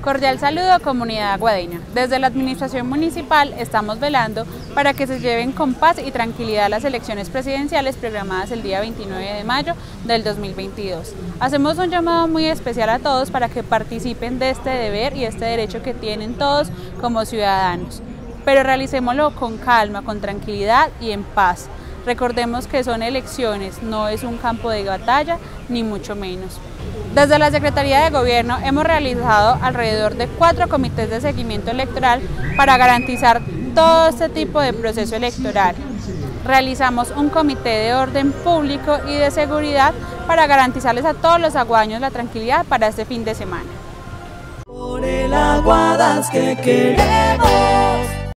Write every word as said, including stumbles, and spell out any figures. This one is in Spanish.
Cordial saludo, comunidad aguadeña. Desde la administración municipal estamos velando para que se lleven con paz y tranquilidad las elecciones presidenciales programadas el día veintinueve de mayo del dos mil veintidós. Hacemos un llamado muy especial a todos para que participen de este deber y este derecho que tienen todos como ciudadanos, pero realicémoslo con calma, con tranquilidad y en paz. Recordemos que son elecciones, no es un campo de batalla, ni mucho menos. Desde la Secretaría de Gobierno hemos realizado alrededor de cuatro comités de seguimiento electoral para garantizar todo este tipo de proceso electoral. Realizamos un comité de orden público y de seguridad para garantizarles a todos los aguadeños la tranquilidad para este fin de semana. Por el Aguadas que queremos.